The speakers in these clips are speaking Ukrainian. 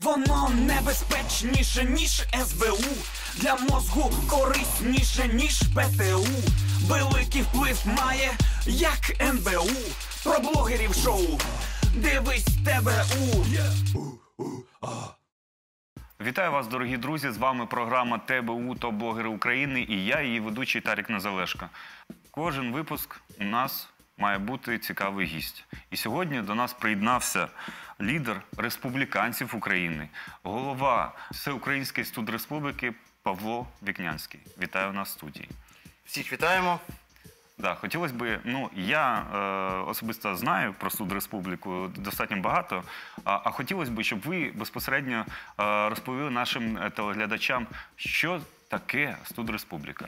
Воно небезпечніше, ніж СБУ. Для мозку корисніше, ніж ПТУ. Великий вплив має, як НБУ. Про блогерів шоу. Дивись ТБУ. Вітаю вас, дорогі друзі! З вами програма ТБУ «Топ-блогери України» і я, її ведучий Тарік Незалешко. Кожен випуск у нас має бути цікавий гість. І сьогодні до нас приєднався лідер республіканців України, голова Всеукраїнської студреспубліки Павло Вікнянський. Вітаю нас в студії. Всіх вітаємо. Да, хотілося б, я особисто знаю про студреспубліку достатньо багато, а хотілося б, щоб ви безпосередньо розповіли нашим телеглядачам, що таке студреспубліка.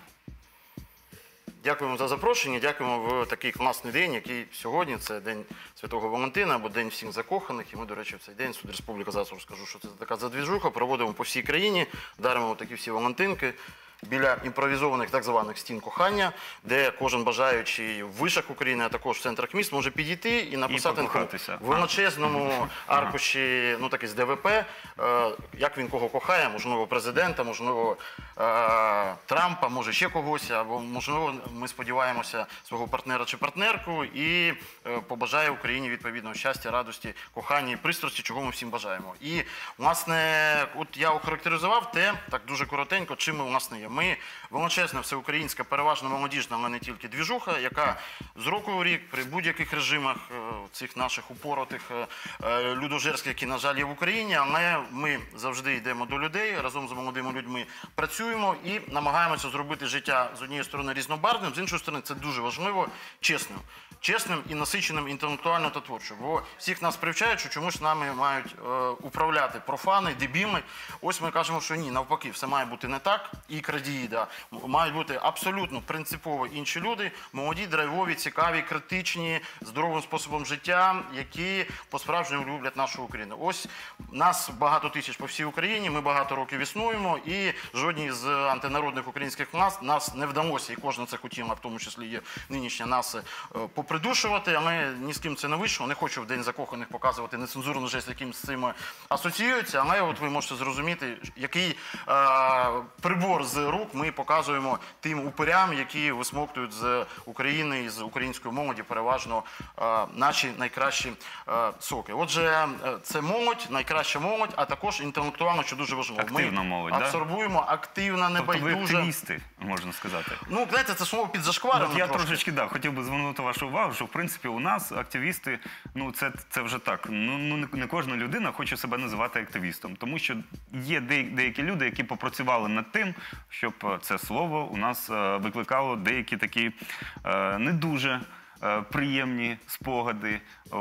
Дякуємо за запрошення, дякуємо в такий класний день, який сьогодні, це День Святого Валентина, або День всіх закоханих. І ми, до речі, в цей день Студреспубліка, зараз розкажу, що це така задвіжуха, проводимо по всій країні, даримо такі всі валентинки біля імпровізованих так званих стін кохання, де кожен бажаючий в вишах України, а також в центрах міст може підійти і написати в величезному аркуші, такий з ДВП, як він кого кохає, можливо, президента, можливо, Трампа, може ще когось, або, можливо, ми сподіваємося, свого партнера чи партнерку і побажає Україні відповідного щастя, радості, кохання і пристрасті, чого ми всім бажаємо. І, власне, от я охарактеризував те, так дуже коротенько, чим ми, власне, є. Ми величезна всеукраїнська, переважно молодіжна, але не тільки двіжуха, яка з року в рік при будь-яких режимах цих наших упоротих людожерських, які, на жаль, є в Україні, але ми завжди йдемо до людей, разом з молодими людьми працюємо і намагаємося зробити життя з однієї сторони різнобарвним, з іншої сторони, це дуже важливо, чесним. Чесним і насиченим інтелектуально та творчо. Бо всіх нас привчають, що чомусь нами мають управляти профани, дебіли. Ось ми кажемо, що ні, навпаки, все має бути не так. І крадії, да. Мають бути абсолютно принципово інші люди, молоді, драйвові, цікаві, критичні, здоровим способом життя, які по-справжньому люблять нашу Україну. Ось нас багато тисяч по всій Україні, ми багато років існуємо, і жодній з антинародних українських нас не вдалося, і кожна це хотіла, в тому числі є нинішня нас, попридушувати, але ні з ким це не вийшло. Не хочу в День закоханих показувати нецензурну жесть, яким з цим асоціюється, але от ви можете зрозуміти, який прибор з рук ми показуємо тим упирям, які висмоктують з України і з української молоді переважно наші найкращі соки. Отже, це молодь, найкраща молодь, а також інтелектуально, що дуже важливо. Активна молодь, так? Ми абсорбуємо, активна, небайдужа. Тобто ви активісти, можна сказати. Ну, знаєте, це слово під зашкваром. Я трошечки, так, хотів би звернути вашу увагу, що, в принципі, у нас активісти, це вже так, не кожна людина хоче себе називати активістом, тому що є деякі люди, які попрацювали над тим, щоб це слово у нас викликало деякі такі не дуже приємні спогади.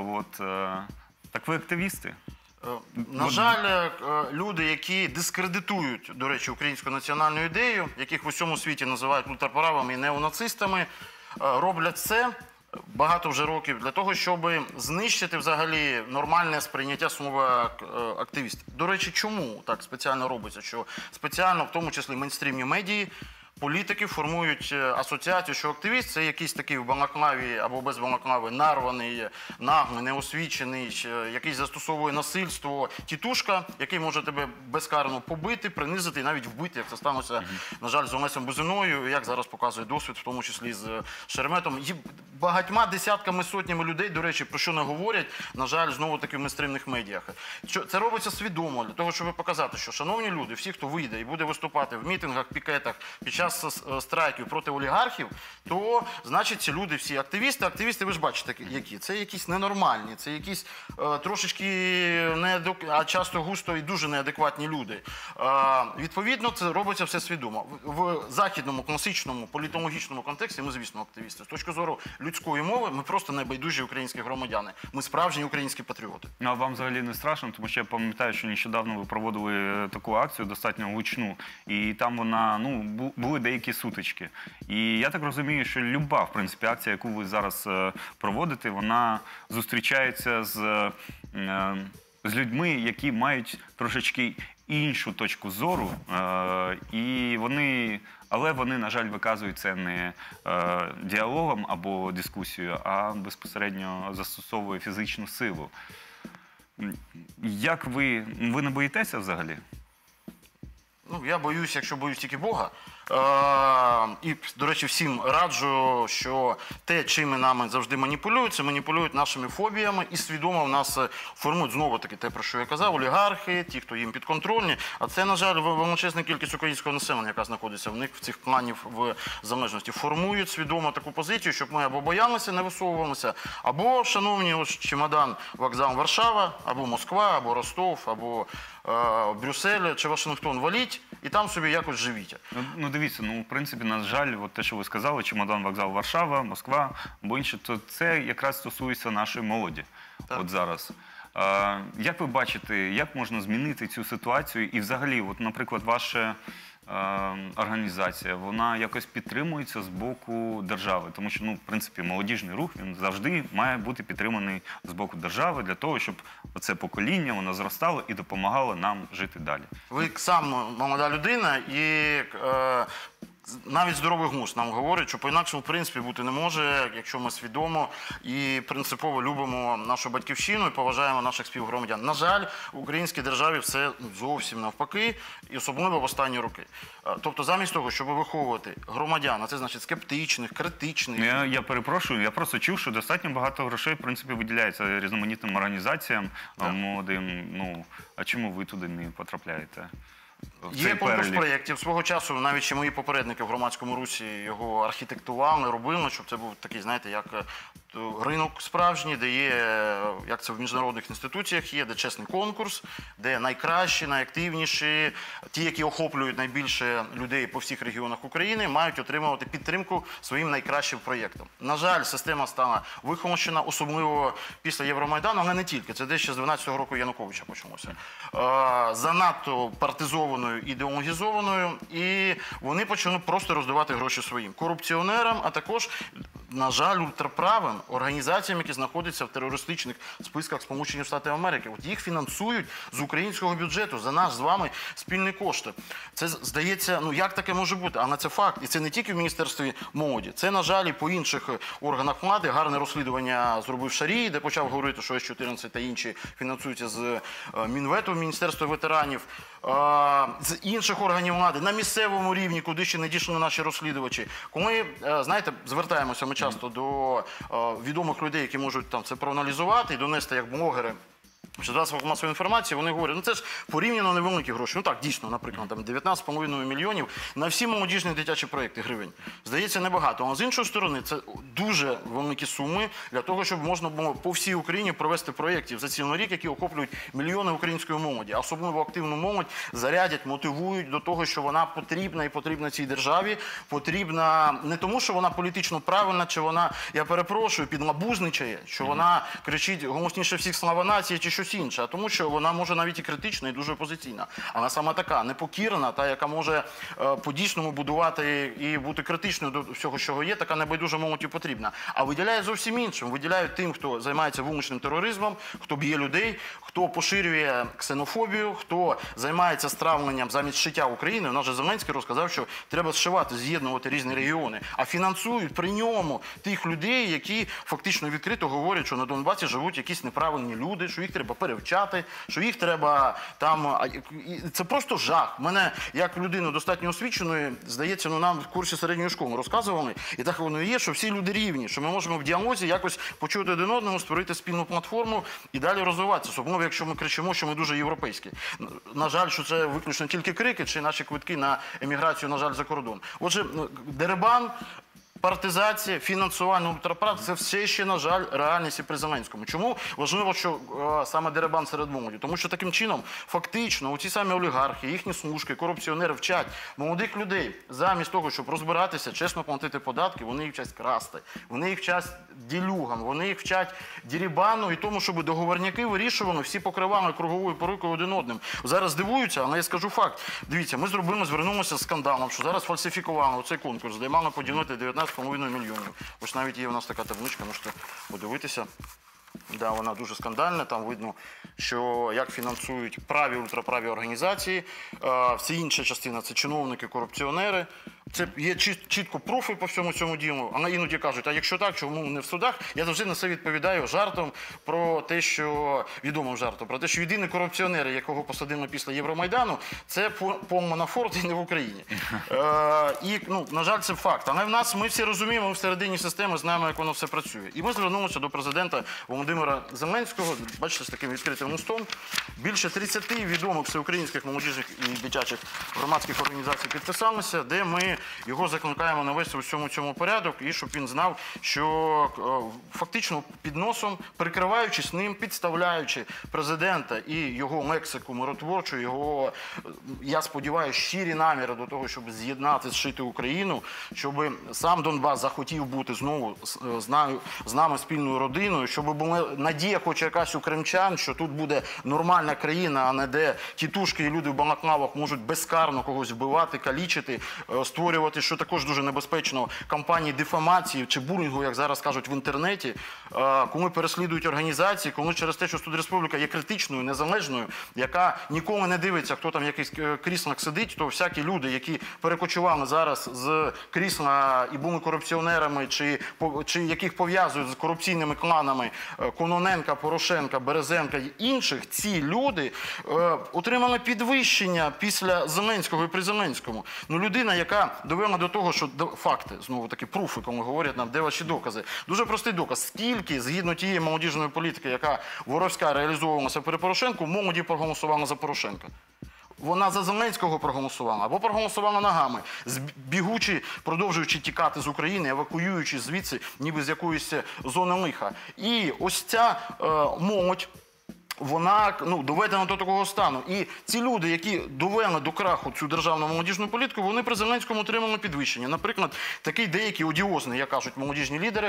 Так ви активісти? На жаль, люди, які дискредитують, до речі, українську національну ідею, яких в усьому світі називають ультраправими і неонацистами, роблять це багато вже років для того, щоб знищити взагалі нормальне сприйняття слова активіст. До речі, чому так спеціально робиться? Що спеціально, в тому числі мейнстрімні медії, політики формують асоціацію, що активіст – це якийсь такий в балаклаві або без балаклави нарваний, наглий, неосвічений, який застосовує насильство, тітушка, який може тебе безкарно побити, принизити і навіть вбити, як це сталося, на жаль, з Олесем Бузиною, як зараз показує досвід, в тому числі з Шереметом. І багатьма десятками, сотнями людей, до речі, про що не говорять, на жаль, знову-таки в мейнстрімних медіях. Це робиться свідомо, для того, щоб показати, що, шановні люди, всі, хто вийде і буде виступати в мітингах, пікетах, під час страйків проти олігархів, то, значить, ці люди всі активісти. Активісти, ви ж бачите, які. Це якісь ненормальні, це якісь трошечки, а часто густо і дуже неадекватні люди. Відповідно, це робиться все свідомо. В західному, класичному, політологічному контексті ми, звісно, активісти. З точки зору людської мови, ми просто найбайдужі українські громадяни. Ми справжні українські патріоти. А вам взагалі не страшно? Тому що я пам'ятаю, що нещодавно ви проводили таку акцію, достатньо гучну, і там вона, були деякі сутички. І я так розумію, що люба, в принципі, акція, яку ви зараз проводите, вона зустрічається з людьми, які мають трошечки іншу точку зору, але вони, на жаль, виказують це не діалогом або дискусією, а безпосередньо застосовує фізичну силу. Як ви не боїтеся взагалі? Ну, я боюсь, якщо боюсь тільки Бога. І, до речі, всім раджу, що те, чим нами завжди маніпулюють, це маніпулюють нашими фобіями і свідомо в нас формують знову-таки те, про що я казав, олігархи, ті, хто їм підконтрольні. А це, на жаль, величезна кількість українського населення, яка знаходиться в них, в цих планів в залежності, формують свідомо таку позицію, щоб ми або боялися, не висовувалися, або, шановні, ось чемодан, вокзал Варшава, або Москва, або Ростов, або Брюссель чи Вашингтон валіть, і там собі якось живіть. Ну, дивіться, в принципі, на жаль, от те, що ви сказали, чемодан, вокзал Варшава, Москва, або інше, то це якраз стосується нашої молоді. Так. От зараз. Як ви бачите, як можна змінити цю ситуацію? І взагалі, от, наприклад, ваша організація, вона якось підтримується з боку держави? Тому що, в принципі, молодіжний рух, він завжди має бути підтриманий з боку держави для того, щоб це покоління, воно зростало і допомагало нам жити далі. Ви сам молода людина, і навіть здоровий глузд нам говорить, що по-інакшому, в принципі, бути не може, якщо ми свідомо і принципово любимо нашу батьківщину і поважаємо наших співгромадян. На жаль, в українській державі все зовсім навпаки, і особливо в останні роки. Тобто, замість того, щоб виховувати громадян, а це значить скептичних, критичних. Я перепрошую, я просто чув, що достатньо багато грошей, в принципі, виділяється різноманітним організаціям молодим. А чому ви туди не потрапляєте? Є конкурс проєктів. Свого часу навіть ще мої попередники в громадському русі його архітектували, робили, щоб це був такий, знаєте, як ринок справжній, де є, як це в міжнародних інституціях є, де чесний конкурс, де найкращі, найактивніші, ті, які охоплюють найбільше людей по всіх регіонах України, мають отримувати підтримку своїм найкращим проєктам. На жаль, система стала вихолощена, особливо після Євромайдану, але не тільки. Це десь ще з 12-го року Януковича почалося. Занадто партизованою, ідеологізованою, і вони почали просто роздавати гроші своїм корупціонерам, а також, на жаль, ультраправим організаціям, які знаходяться в терористичних списках Сполучених Штатів Америки. От їх фінансують з українського бюджету за наш з вами спільні кошти. Це, здається, як таке може бути? Але це факт. І це не тільки в Міністерстві молоді. Це, на жаль, і по інших органах влади. Гарне розслідування зробив Шарій, де почав говорити, що С-14 та інші фінансуються з Мінвету, Міністерства ветеранів. З інших органів влади, на місцевому рівні, куди ще не дійшли наші розслідувачі. Коли, знаєте, звертаємося ми часто до відомих людей, які можуть там це проаналізувати і донести як блогери, що засобах масової інформації, вони говорять, це ж порівняно невеликі гроші. Так, дійсно, наприклад, 19,5 мільйонів на всі молодіжні дитячі проєкти гривень. Здається, небагато. Але з іншої сторони, це дуже великі суми для того, щоб можна було по всій Україні провести проєктів за цілий рік, які охоплюють мільйони української молоді. А особливо активну молодь зарядять, мотивують до того, що вона потрібна і потрібна цій державі. Потрібна не тому, що вона політично правильна, чи вона, я перепрошую, підлабузничає, що вона кричить голосніше всіх слава нації, чи щось інше, а тому, що вона може навіть і критична, і дуже опозиційна. Вона саме така, непокірна, та, яка може по-дійсному будувати і бути критичною до всього, що є, така небайдужа молодь і потрібна. А виділяє зовсім іншим. Виділяють тим, хто займається вуличним тероризмом, хто б'є людей, хто поширює ксенофобію, хто займається стравленням замість шиття України. У нас же Зеленський розказав, що треба зшивати, з'єднувати різні регіони. А фінансують при ньому тих людей, які фактично відкрито говорять, що на Донбасі живуть якісь неправильні люди, що їх треба перевчати, що їх треба там... Це просто жах. Мене, як людину достатньо освіченої, здається, нам в курсі середньої школи розказували, і так воно і є, що всі люди рівні, що ми можемо в діалозі якось почути один одного, створити спільну платформу і далі розвиватися. Особливо, якщо ми кричимо, що ми дуже європейські. На жаль, що це виключно тільки крики, чи наші квитки на еміграцію, на жаль, за кордон. Отже, дерибан, партизація, фінансування ультраправ – це все ще, на жаль, реальність і при Зеленському. Чому важливо, що саме дерибан серед молоді? Тому що таким чином, фактично, оці самі олігархи, їхні служки, корупціонери вчать молодих людей, замість того, щоб розбиратися, чесно платити податки, вони їх вчать красти, вони їх вчать ділюгам, вони їх вчать дерибану і тому, щоб договорняки вирішували, всі покривали круговою порукою один одним. Зараз дивуються, але я скажу факт. Дивіться, ми звернулися з скандалом, що зараз фальсифікували оцей конкурс, де мали поділити 19,5 мільйонів. Ось навіть є у нас така табличка, можете подивитися. Да, вона дуже скандальна, там видно, що як фінансують праві, ультраправі організації. Всі інша частина – це чиновники, корупціонери. Це є чітко пруфи по всьому цьому ділу. А іноді кажуть, а якщо так, чому не в судах? Я завжди на це відповідаю жартом про те, що відомим жартом, про те, що єдиний корупціонер, якого посадили після Євромайдану, це Пол Манафорт і не в Україні. І, на жаль, це факт. Але в нас, ми всі розуміємо, ми всередині системи знаємо, як воно все працює. І ми звернулися до президента Володимира Зеленського, бачите, з таким відкритим листом. Більше 30 відомих всеукраїнських молодіжних і дитячих громадських організацій підписалися, де ми його закликаємо навести у всьому цьому порядок, і щоб він знав, що фактично під носом, прикриваючись ним, підставляючи президента і його лексику миротворчу, його, я сподіваюся, щирі наміри до того, щоб з'єднати, зшити Україну, щоб сам Донбас захотів бути знову з нами спільною родиною, щоб була надія хоч якась у кримчан, що тут буде нормальна країна, а не де тітушки і люди в балаклавах можуть безкарно когось вбивати, калічити, створювати, що також дуже небезпечно, кампанії дефамації чи булінгу, як зараз кажуть в інтернеті, коли переслідують організації, коли через те, що Студреспубліка є критичною, незалежною, яка ніколи не дивиться, хто там в якийсь кріслах сидить, то всякі люди, які перекочували зараз з крісла і були корупціонерами, чи яких пов'язують з корупційними кланами Кононенка, Порошенка, Березенка і інших, ці люди отримали підвищення після Зеленського і при Зеленському. Людина, яка довела до того, що факти, знову таки, пруфи, коли говорять нам, де ваші докази. Дуже простий доказ. Скільки, згідно тієї молодіжної політики, яка воровська реалізовувалася при Порошенку, молоді проголосували за Порошенка? Вона за Зеленського проголосувала або проголосувала ногами, бігучи, продовжуючи тікати з України, евакуюючи звідси, ніби з якоїсь зони лиха. І ось ця молодь, вона доведена до такого стану. І ці люди, які довели до краху цю державну молодіжну політику, вони при Зеленському отримали підвищення. Наприклад, такий деякий одіозний, як кажуть молодіжні лідери,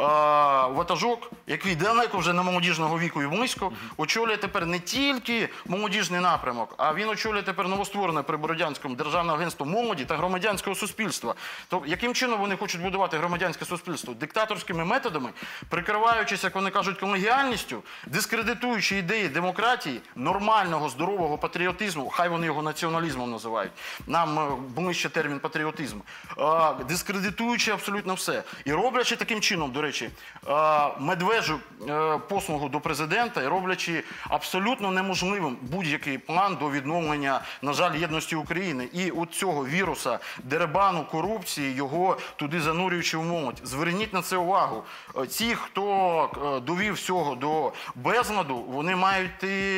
Ватажок, який далеко вже на молодіжного віку і близько, очолює тепер не тільки молодіжний напрямок, а він очолює тепер новостворене при Бородянському Державне агентство молоді та громадянського суспільства. То яким чином вони хочуть будувати громадянське суспільство? Диктаторськими методами, прикриваючись, як вони кажуть, колегіальністю, дискредитуючи ідеї демократії, нормального, здорового патріотизму, хай вони його націоналізмом називають, нам ближче термін патріотизм, дискредитуючи абсолютно все. І роблячи таким чином, до речі, медвежу послугу до президента, і роблячи абсолютно неможливим будь-який план до відновлення, на жаль, єдності України. І от цього віруса, дерибану, корупції, його туди занурюючи в молодь. Зверніть на це увагу. Ті, хто довів всього до безладу, вони мають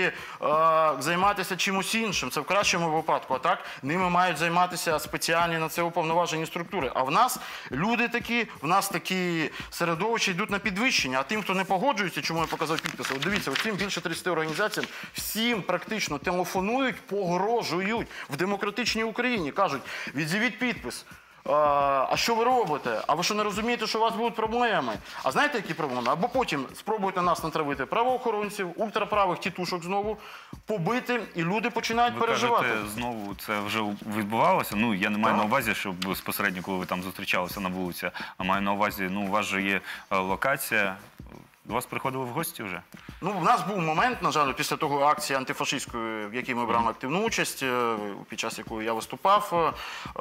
займатися чимось іншим. Це в кращому випадку. А так, ними мають займатися спеціальні на це уповноважені структури. А в нас люди такі, в нас такі середовища йдуть на підвищення. А тим, хто не погоджується, чому я показав підписи, от дивіться, цим більше 30 організаціям, всім практично телефонують, погрожують в демократичній Україні. Кажуть, відзовіть підпис. А що ви робите? А ви що не розумієте, що у вас будуть проблеми? А знаєте, які проблеми? Або потім спробуйте нас натравити правоохоронців, ультраправих тітушок знову, побити, і люди починають переживати. Ви кажете, знову це вже відбувалося? Я не маю на увазі, що безпосередньо, коли ви там зустрічалися на вулиці, а маю на увазі, у вас же є локація. До вас приходили в гості вже? У нас був момент, на жаль, після того акції антифашистської, в якій ми брали активну участь, під час якої я виступав,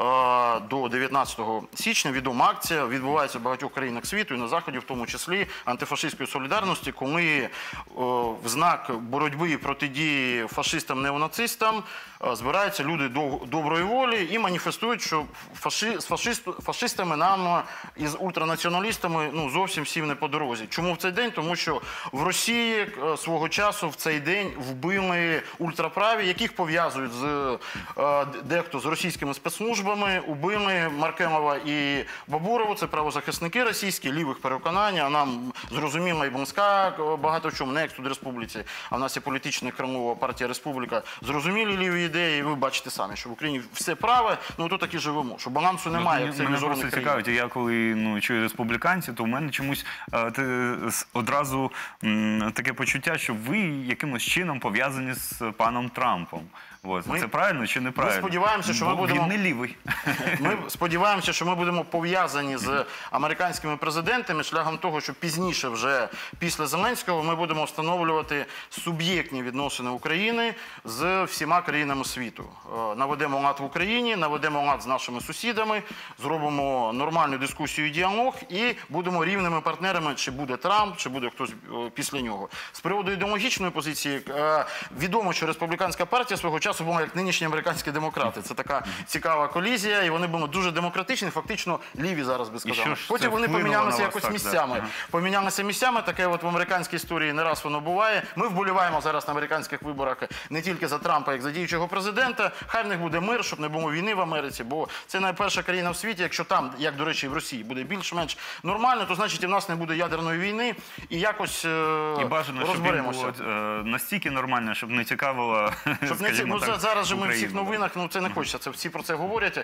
до 19 січня, відома акція, відбувається в багатьох країнах світу, і на Заході, в тому числі, антифашистської солідарності, коли в знак боротьби і протидії фашистам-неонацистам збираються люди доброї волі і маніфестують, що з фашистами нам із ультранаціоналістами зовсім всім не по дорозі. Чому в цей день? Тому що в Росії свого часу в цей день вбили ультраправі, яких пов'язують дехто з російськими спецслужбами, убили Маркелова і Бабурову, це правозахисники російські, лівих переконань, а нам зрозуміла і близька багато в чому, не як Студреспубліці, а в нас є політична Кремлова партія Республіка, зрозумілі ліві ідеї, і ви бачите самі, що в Україні все праве, то так і живемо, що балансу немає, як це міжнародних країн. Мене просто цікавить, я коли чую республіканців, то в мене чомусь одразу таке почуття, що ви якимось чином пов'язані з паном Трампом. Це правильно чи неправильно? Ми сподіваємося, що ми Бо будемо... Він не лівий. Ми сподіваємося, що ми будемо пов'язані з американськими президентами шляхом того, що пізніше, вже після Зеленського, ми будемо встановлювати суб'єктні відносини України з всіма країнами світу. Наведемо лад в Україні, наведемо лад з нашими сусідами, зробимо нормальну дискусію і діалог і будемо рівними партнерами, чи буде Трамп, чи буде хтось після нього. З приводу ідеологічної позиції, відомо, що республіканська партія свого часу була як нинішні американські демократи. Це така цікава колізія, і вони були дуже демократичні, фактично ліві зараз би сказали. Потім вони помінялися якось місцями. Помінялися місцями, таке от в американській історії не раз воно буває. Ми вболіваємо зараз на американських виборах не тільки за Трампа, як за діючого президента. Хай в них буде мир, щоб не було війни в Америці, бо це найперша країна в світі. Якщо там, як, до речі, в Росії, буде більш-менш нормально, то значить і в нас не буде ядерної війни, і якось розберемося. І бажано, щоб він було настільки нормально, щоб не цікавило, скажімо так, зараз же ми в Україну. всіх новинах, це не хочеться, це всі про це говорять.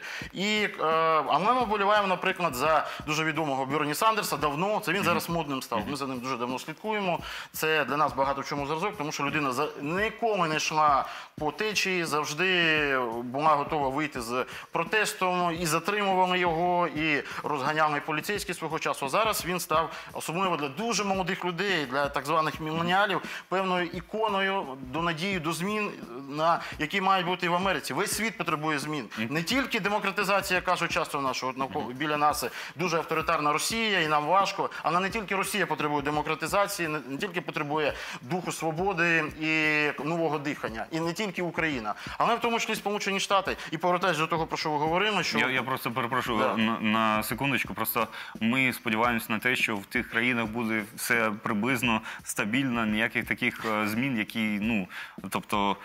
А ми вболіваємо, наприклад, за дуже відомого Берні Сандерса давно, це він зараз модним став, ми за ним дуже давно слідкуємо. Це для нас багато в чому зразок, тому що людина ніколи не йшла по течії, завжди була готова вийти з протестом, і затримували його, і розганяли поліцейські свого часу. Зараз він став, особливо для дуже молодих людей, для так званих міленіалів, певною іконою до надії, до змін, які мають бути і в Америці. Весь світ потребує змін. Не тільки демократизація, кажуть часто нашого, біля нас дуже авторитарна Росія, і нам важко, але не тільки Росія потребує демократизації, не тільки потребує духу свободи і нового дихання, і не тільки Україна, але в тому числі Сполучені Штати. І повертаюся до того, про що ви говорили, що... Я просто перепрошую на секундочку, просто ми сподіваємося на те, що в тих країнах буде все приблизно стабільно, ніяких таких змін, які, тобто,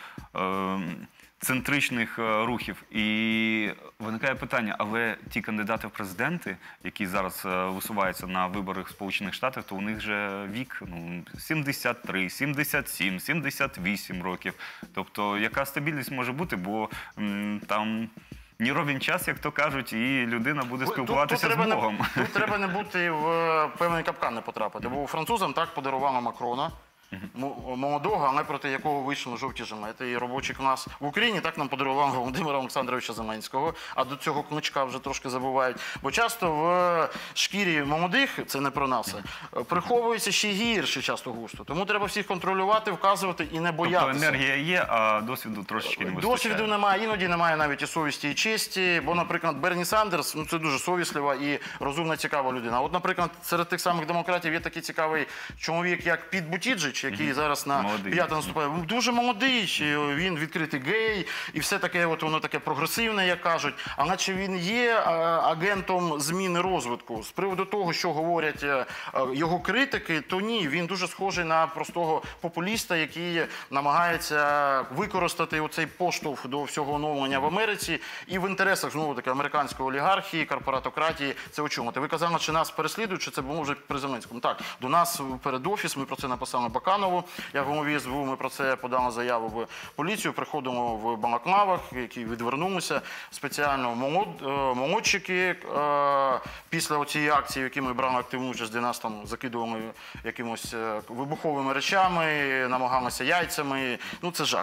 центричних рухів. І виникає питання, але ті кандидати в президенти, які зараз висуваються на виборах в Сполучених Штатах, то у них же вік 73, 77, 78 років. Тобто, яка стабільність може бути, бо там не ровен час, як то кажуть, і людина буде спілкуватися з Богом. Тут треба не бути в певний капкан не потрапити, бо французам так подарували Макрона, молодого, але проти якого вийшли жовті жилети. І робочий клас в Україні так нам подарував Володимира Олександровича Зеленського, а до цього Кличка вже трошки забувають. Бо часто в шкірі молодих, це не про нас, приховується ще гірше часто густо. Тому треба всіх контролювати, вказувати і не боятися. Тобто енергія є, а досвіду трошечки не вистачає. Досвіду немає, іноді немає навіть і совісті, і честі. Бо, наприклад, Берні Сандерс, це дуже совіслива і розумна, цікава людина. От, наприклад, серед тих самих демократів є такий цікавий чоловік, як Піт Бутіджич, який зараз на 5 наступає. Дуже молодий, він відкритий гей, і все таке, от воно таке прогресивне, як кажуть. Але чи він є агентом зміни розвитку? З приводу того, що говорять його критики, то ні. Він дуже схожий на простого популіста, який намагається використати оцей поштовх до всього оновлення в Америці і в інтересах, знову-таки, американської олігархії, корпоратократії це очолити. Ви казали, чи нас переслідують, чи це було вже при Зеленському? Так, до нас перед офіс, ми про це написали Баканову, я в голові СБУ, ми про це подали заяву в поліцію, приходимо в балаклавах, які відвернулися спеціально молодчики після цієї акції, в якій ми брали активну участь, де нас там закидували якимось вибуховими речами, намагалися яйцями. Це жах.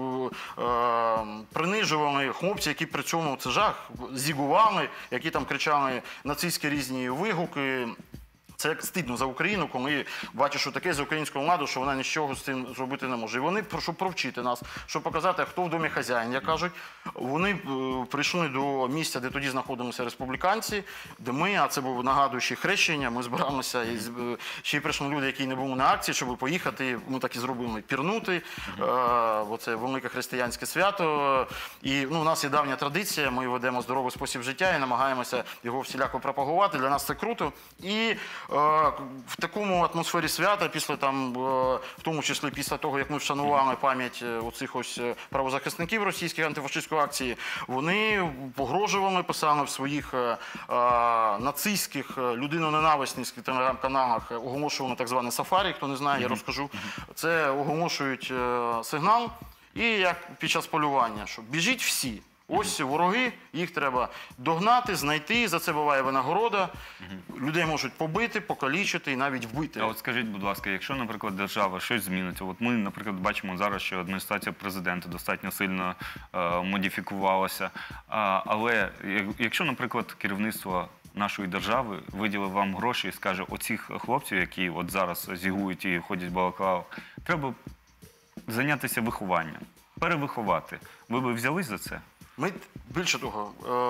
Принижували хлопці, які при цьому, це жах, зігували, які там кричали нацистські різні вигуки. Це стидно за Україну, коли бачиш, що таке з українського владу, що вона нічого з цим зробити не може. І вони, щоб провчити нас, щоб показати, хто в домі хазяїн, як кажуть, вони прийшли до місця, де тоді знаходилися республіканці, де ми, а це був, нагадую, ще хрещення, ми збиралися, і ще й прийшли люди, які не були на акції, щоб поїхати, ми так і зробили, пірнути, бо це велике християнське свято. І у нас є давня традиція, ми ведемо здоровий спосіб життя і намагаємося його всіляко пропагувати, для нас це круто. І в такому атмосфері свята, після там, в тому числі після того, як ми вшанували пам'ять оцих ось правозахисників російських антифашистської акції, вони погрожували, писали в своїх нацистських, людиноненависних телеграм-каналах, оголошували так зване сафарі, хто не знає, я розкажу. Це оголошують сигнал, і як під час полювання, що біжіть всі. Ось вороги, їх треба догнати, знайти, за це буває винагорода. Людей можуть побити, покалічити і навіть вбити. А от скажіть, будь ласка, якщо, наприклад, держава щось зміниться, от ми, наприклад, бачимо зараз, що адміністрація президента достатньо сильно модифікувалася, але якщо, наприклад, керівництво нашої держави виділив вам гроші і скаже, оцих хлопців, які от зараз зігують і ходять в балаклавах, треба зайнятися вихованням, перевиховати. Ви б взялись за це? Ми, більше того,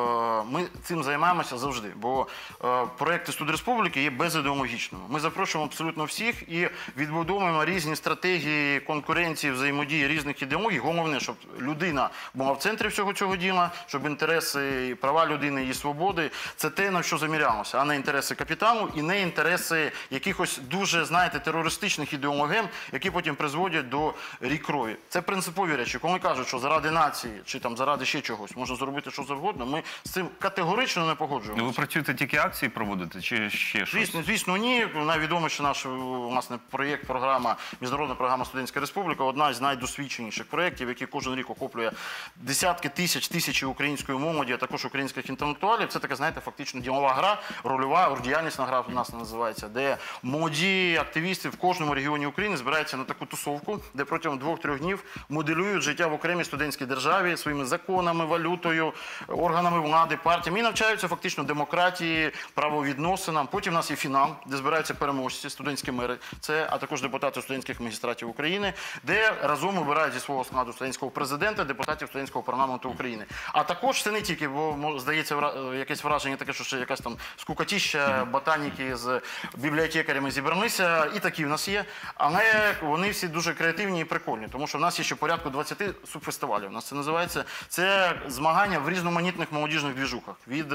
ми цим займаємося завжди, бо проєкти Студреспубліки є безідеологічними. Ми запрошуємо абсолютно всіх і відбудовуємо різні стратегії конкуренції, взаємодії різних ідеологій. Головне, щоб людина була в центрі всього цього діла, щоб інтереси і права людини, її свободи – це те, на що замірялося, а не інтереси капіталу і не інтереси якихось дуже, знаєте, терористичних ідеологем, які потім призводять до рік крові. Це принципові речі. Коли кажуть, що заради нації чи там заради ще чогось можна зробити що завгодно, ми з цим категорично не погоджуємося. Ви працюєте тільки акції проводите чи ще щось? Звісно, ні. Найвідоміший наш власне проєкт, програма, міжнародна програма «Студентська республіка» – одна з найдосвідченіших проєктів, який кожен рік охоплює десятки тисячі української молоді, а також українських інтелектуалів. Це така, знаєте, фактично ділова гра, рольова, ордіяльність гра у нас називається, де молоді активісти в кожному регіоні України збираються на таку тусовку, де протягом 2-3 днів моделюють життя в окремій студентській державі своїми законами, валютою, органами влади, партіями і навчаються фактично демократії, правовідносинам. Потім у нас є фінал, де збираються переможці, студентські мери, а також депутати студентських магістратів України, де разом обирають зі свого складу студентського президента, депутатів студентського парламенту України. А також це не тільки, бо здається якесь враження таке, що ще якась там скукотіща, ботаніки з бібліотекарями зібралися, і такі в нас є, але вони всі дуже креативні і прикольні, тому що в нас є ще порядку 20 субфестивалів, у нас це називається. Це змагання в різноманітних молодіжних двіжухах. Від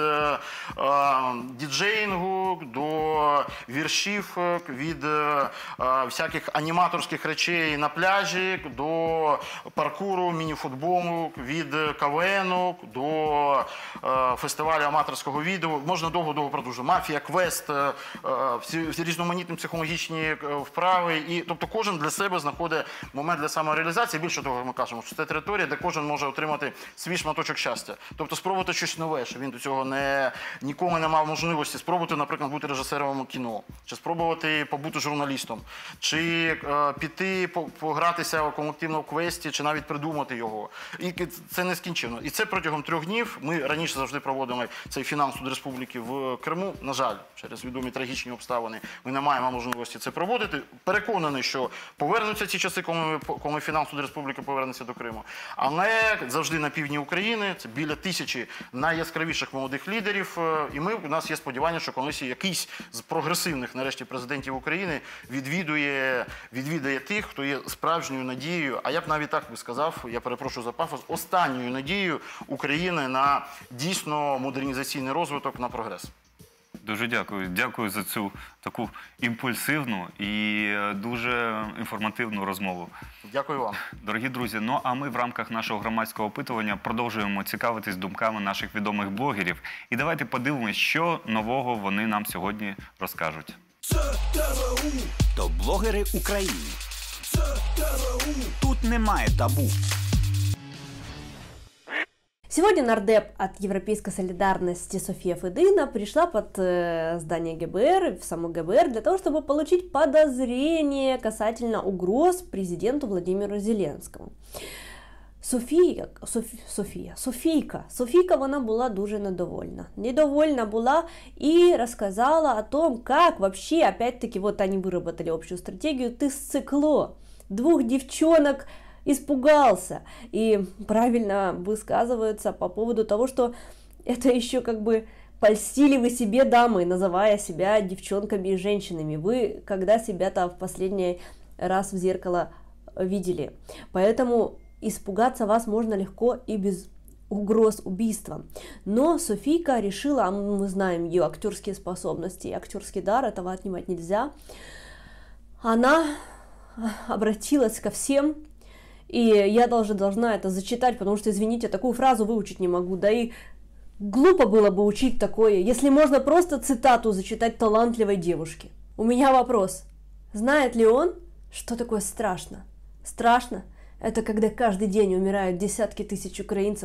діджеїнгу до віршів, від всяких аніматорських речей на пляжі, до паркуру, міні-футболу, від КВНу до фестивалю аматорського відео. Можна довго-довго продовжувати. Мафія, квест, всі різноманітні психологічні вправи. І, тобто кожен для себе знаходить момент для самореалізації. Більше того, ми кажемо, що це територія, де кожен може отримати свій шматочок щастя. Тобто спробувати щось нове, що він до цього ніколи не мав можливості. Спробувати, наприклад, бути режисером кіно, чи спробувати побути журналістом, чи піти погратися у колективному квесті, чи навіть придумати його. І це нескінченно. І це протягом 3 днів. Ми раніше завжди проводили цей фінал Студреспубліки в Криму. На жаль, через відомі трагічні обставини ми не маємо можливості це проводити. Переконаний, що повернуться ці часи, коли фінал Студреспубліки повернеться до Криму. Але завжди на півдні України, це біля 1000 найяскравіших молодих лідерів. І у нас є сподівання, що колись якийсь з прогресивних, нарешті, президентів України відвідає тих, хто є справжньою надією, а я б навіть так би сказав, я перепрошую за пафос, останньою надією України на дійсно модернізаційний розвиток, на прогрес. Дуже дякую. Дякую за цю таку імпульсивну і дуже інформативну розмову. Дякую вам. Дорогі друзі, ну а ми в рамках нашого громадського опитування продовжуємо цікавитись думками наших відомих блогерів. І давайте подивимось, що нового вони нам сьогодні розкажуть. Це ТВУ, то блогери України. Це ТВУ, тут немає табу. Сегодня нардеп от Европейской солидарности София Федина пришла под здание ГБР, в само ГБР, для того, чтобы получить подозрение касательно угроз президенту Владимиру Зеленскому. Софійка, вона була дуже недовольна. Недовольна была и рассказала о том, как вообще, опять-таки, вот они выработали общую стратегию, ты ссыкло, 2 девчонок испугался, и правильно высказываются по поводу того, что это еще как бы польстили вы себе, дамы, называя себя девчонками и женщинами. Вы когда себя-то в последний раз в зеркало видели? Поэтому испугаться вас можно легко и без угроз убийства. Но Софийка решила, а мы знаем ее актерские способности, актерский дар, этого отнимать нельзя. Она обратилась ко всем. И я должна это зачитать, потому что, извините, такую фразу выучить не могу. Да и глупо было бы учить такое, если можно просто цитату зачитать талантливой девушке. У меня вопрос. Знает ли он, что такое страшно? Страшно – это когда каждый день умирают десятки тысяч украинцев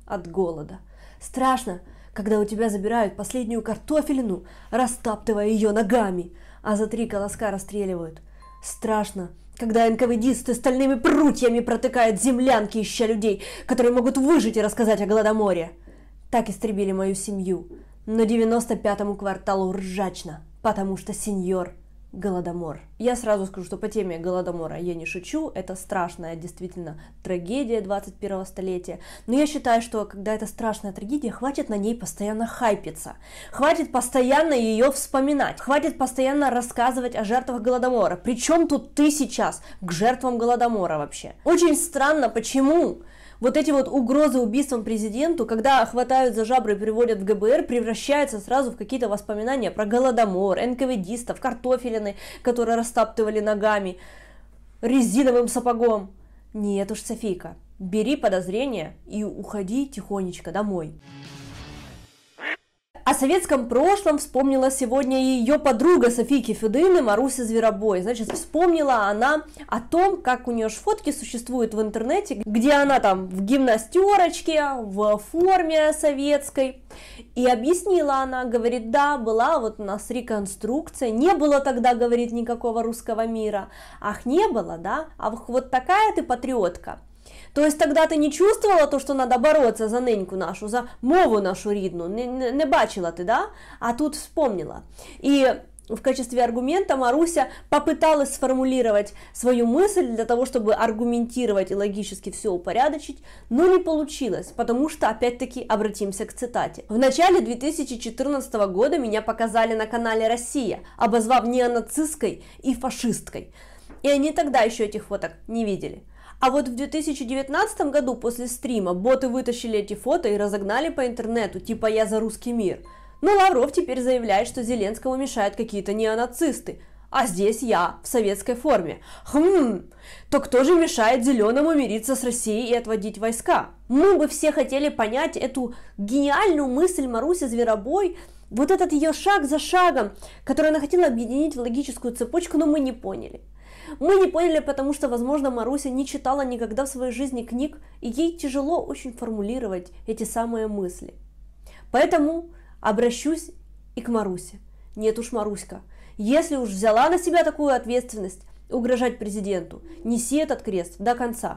от голода. Страшно, когда у тебя забирают последнюю картофелину, растаптывая ее ногами, а за 3 колоска расстреливают. Страшно, когда НКВДисты стальными прутьями протыкают землянки, ища людей, которые могут выжить и рассказать о Голодоморе. Так истребили мою семью, но 95-му кварталу ржачно, потому что сеньор Голодомор. Я сразу скажу, что по теме Голодомора я не шучу, это страшная действительно трагедия 21-го столетия, но я считаю, что когда это страшная трагедия, хватит на ней постоянно хайпиться, хватит постоянно ее вспоминать, хватит постоянно рассказывать о жертвах Голодомора. Причем тут ты сейчас к жертвам Голодомора вообще? Очень странно, почему вот эти вот угрозы убийством президенту, когда хватают за жабры и приводят в ГБР, превращаются сразу в какие-то воспоминания про Голодомор, НКВДистов, картофелины, которые растаптывали ногами, резиновым сапогом. Нет уж, Софийка, бери подозрения и уходи тихонечко домой. О советском прошлом вспомнила сегодня и ее подруга Софийки Федыны Маруся Зверобой. Значит, вспомнила она о том, как у нее ж фотки существуют в интернете, где она там в гимнастерочке, в форме советской. И объяснила она, говорит, да, была вот у нас реконструкция, не было тогда, говорит, никакого русского мира. Ах, не было, да? А вот такая ты патриотка. То есть тогда ты не чувствовала то, что надо бороться за неньку нашу, за мову нашу рідну, не бачила ты, да? А тут вспомнила. И в качестве аргумента Маруся попыталась сформулировать свою мысль для того, чтобы аргументировать и логически все упорядочить, но не получилось, потому что, опять-таки, обратимся к цитате. В начале 2014 года меня показали на канале «Россия», обозвав неонацистской и фашисткой. И они тогда еще этих фоток не видели. А вот в 2019 году после стрима боты вытащили эти фото и разогнали по интернету, типа «я за русский мир». Но Лавров теперь заявляет, что Зеленскому мешают какие-то неонацисты, а здесь я в советской форме. То кто же мешает Зеленому мириться с Россией и отводить войска? Мы бы все хотели понять эту гениальную мысль Маруси Зверобой, вот этот ее шаг за шагом, который она хотела объединить в логическую цепочку, но мы не поняли. Мы не поняли, потому что, возможно, Маруся не читала никогда в своей жизни книг, и ей тяжело очень формулировать эти самые мысли. Поэтому обращусь и к Марусе. Нет уж, Маруська, если уж взяла на себя такую ответственность угрожать президенту, неси этот крест до конца.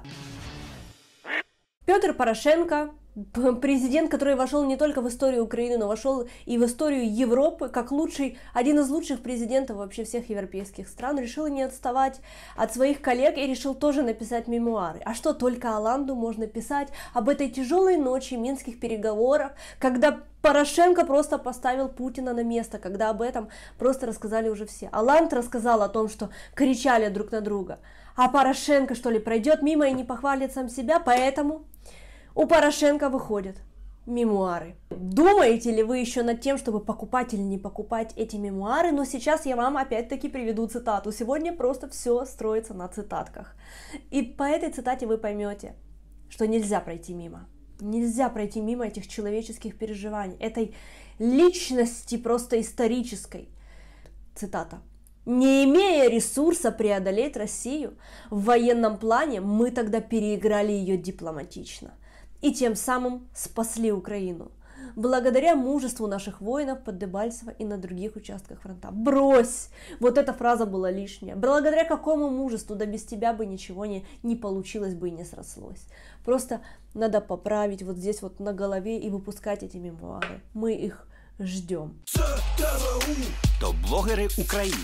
Петр Порошенко, президент, который вошел не только в историю Украины, но вошел и в историю Европы, как один из лучших президентов вообще всех европейских стран, решил не отставать от своих коллег и решил тоже написать мемуары. А что только Оланду можно писать об этой тяжелой ночи минских переговоров, когда Порошенко просто поставил Путина на место, когда об этом просто рассказали уже все. Оланд рассказал о том, что кричали друг на друга. А Порошенко, что ли, пройдет мимо и не похвалит сам себя, поэтому у Порошенко выходят мемуары. Думаете ли вы еще над тем, чтобы покупать или не покупать эти мемуары? Но сейчас я вам опять-таки приведу цитату. Сегодня просто все строится на цитатках. И по этой цитате вы поймете, что нельзя пройти мимо. Нельзя пройти мимо этих человеческих переживаний, этой личности просто исторической. Цитата. «Не имея ресурса преодолеть Россию, в военном плане мы тогда переиграли ее дипломатично и тем самым спасли Украину. Благодаря мужеству наших воинов под Дебальцево и на других участках фронта». Брось! Вот эта фраза была лишняя. Благодаря какому мужеству? Да без тебя бы ничего не получилось бы и не срослось. Просто надо поправить вот здесь вот на голове и выпускать эти мемуары. Мы их ждем. Топ-блогери України.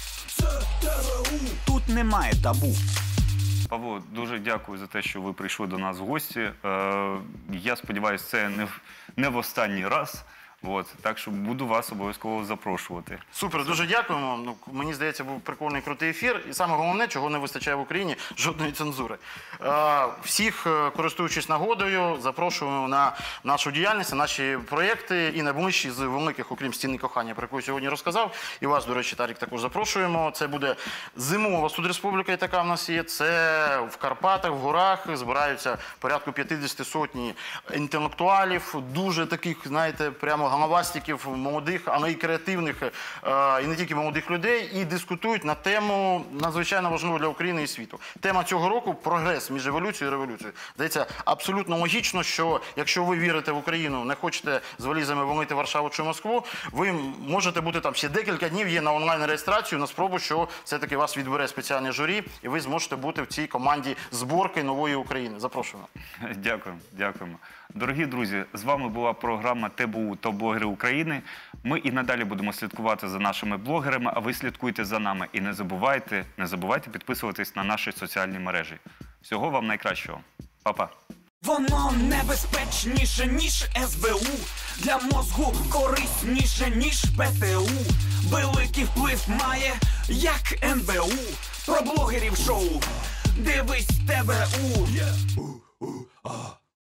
Тут немає табу. Павло, дуже дякую за те, що ви прийшли до нас в гості. Я сподіваюся, це не в останній раз. Так що буду вас обов'язково запрошувати. Супер, дуже дякуємо. Мені здається, був прикольний, крутий ефір. І саме головне, чого не вистачає в Україні, жодної цензури. Всіх, користуючись нагодою, запрошуємо на нашу діяльність, на наші проєкти і найближчі з великих, окрім «Стіни кохання», про яку я сьогодні розказав. І вас, до речі, Тарік, також запрошуємо. Це буде зимова студреспубліка, і така в нас є. Це в Карпатах, в горах збираються порядку 50 сотні інтелектуалів, дуже таких, знаєте, прямо головастиків, молодих, а не і креативних, і не тільки молодих людей, і дискутують на тему надзвичайно важливу для України і світу. Тема цього року – прогрес між еволюцією і революцією. Здається, абсолютно логічно, що якщо ви вірите в Україну, не хочете з валізами валити Варшаву чи Москву, ви можете бути там ще декілька днів, є на онлайн-реєстрацію, на спробу, що все-таки вас відбере спеціальне журі, і ви зможете бути в цій команді зборки нової України. Запрошуємо. Дякуємо. Дорогі друзі, з вами була програма ТБУ «Топ-блогери України». Ми і надалі будемо слідкувати за нашими блогерами, а ви слідкуйте за нами. І не забувайте підписуватись на наші соціальні мережі. Всього вам найкращого. Па-па. Воно небезпечніше, ніж СБУ. Для мозгу корисніше, ніж ПТУ. Великий вплив має, як НБУ. Про блогерів шоу. Дивись ТБУ.